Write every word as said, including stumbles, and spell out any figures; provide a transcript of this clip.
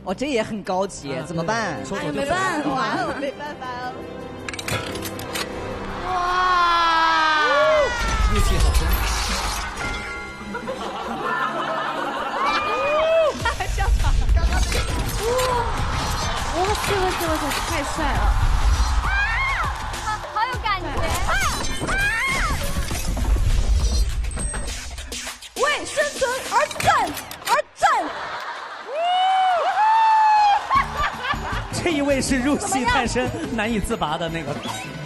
哦，这也很高级，怎么办？ 哎呀，没办法， 没办法哦。 哇！ 运气好深。 太上场了，刚刚。哇塞哇塞哇塞，太帅了！ 啊，好好有感觉。啊啊！ 为生存而战，而战。 这一位是入戏太深、难以自拔的那个。